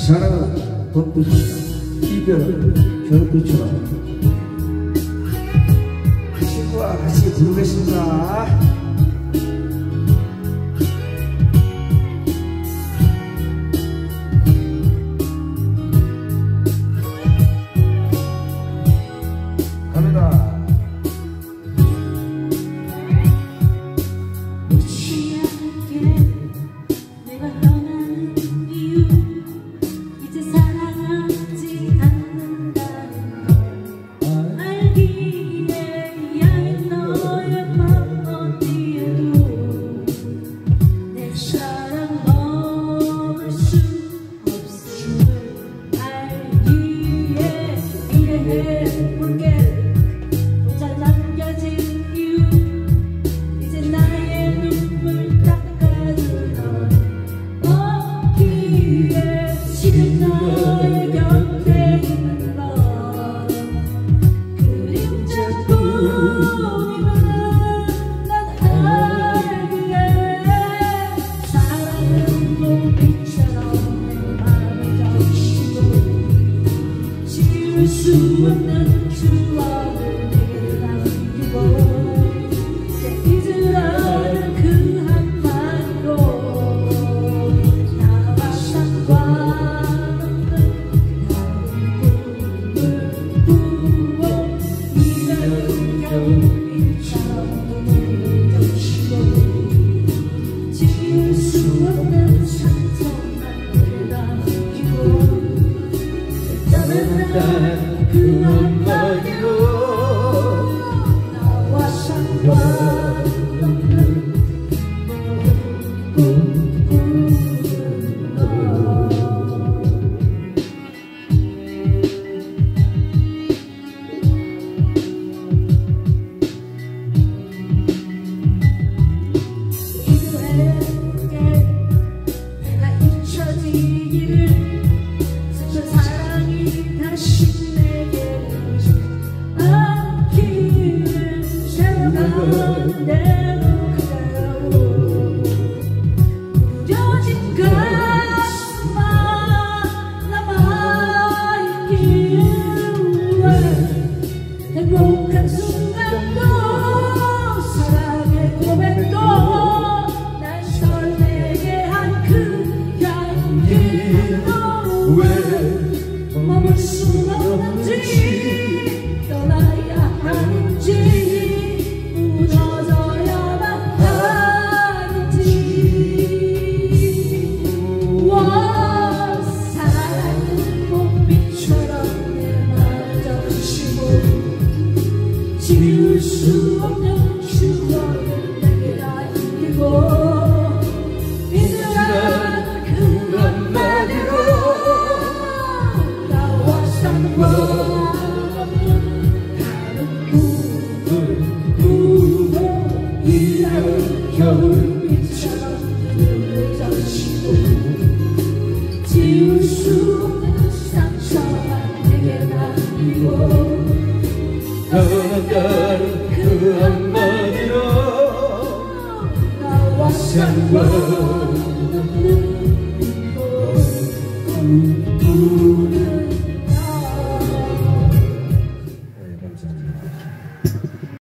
사랑은 벚꽃이다. 이별은 별꽃처럼. 그 친구와 같이 부르겠습니다. 갑니다. 수 없는 추억을 내게 남기고 잊으라는 그 한마디로 나와 상관없는 다른 꿈을 꾸고 이별은 겨울일처럼 눈을 적시고 지울 수 없는 상처만 내게 남기고 그 한마디로 나와 상관없는 꿈꾸는 너. 기도할게 내가 잊혀지기를 스쳐 사랑이 다시 무뎌진 가슴만 남아있기에 행복한 순간도 사랑의 고백도 날 설레게 한 그 향기로 왜 머물 수 없는지 떠나야 하는지 지울 수 없는 추억을 내게 남기고 잊으라는 그 한마디로 나와 상관없는 다른 꿈을 꾸고 이런 겨울빛처럼 눈을 적시고 지울 수 없는 상처만 내게 남기고 그 한마디로 나와 상관